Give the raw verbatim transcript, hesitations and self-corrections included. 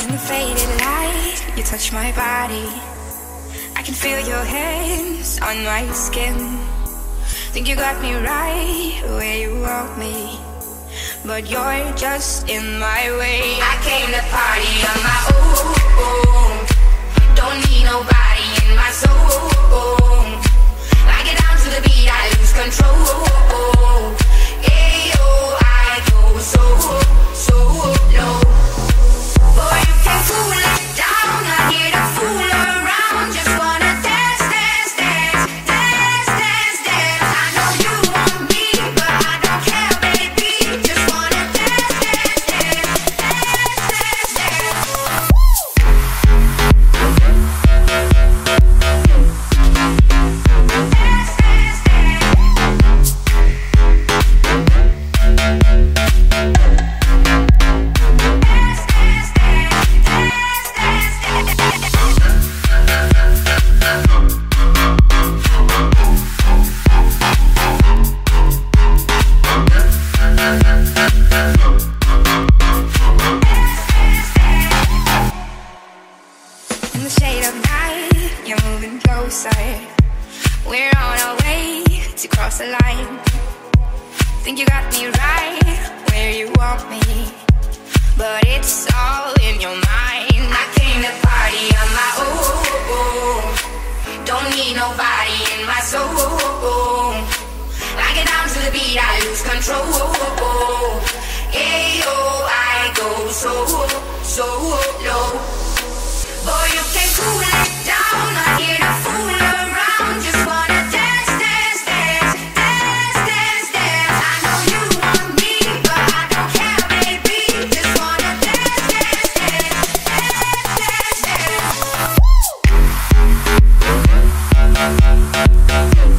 In the faded light, you touch my body. I can feel your hands on my skin. Think you got me right where you want me, but you're just in my way. I came to party on my own. Don't need nobody in my soul. I get down to the beat, I lose control. Ayo, I go so, so low. Boy, you can cool it down. I hear the fool around. Just wanna dance, dance, dance, dance, dance, dance. I know you want me, but I don't care, baby. Just wanna dance, dance, dance, dance, dance, dance. In the shade of night, you're moving closer. We're on our way to cross the line. Think you got me right where you want me, but it's all in your mind. I came to party on my own. Don't need nobody in my soul. I get down to the beat, I lose control. Ayo, I go so, so low. Boy, you can cool it down. I hear the fool around. Just wanna dance, dance, dance, dance, dance, dance. I know you want me, but I don't care, baby. Just wanna dance, dance, dance, dance, dance, dance.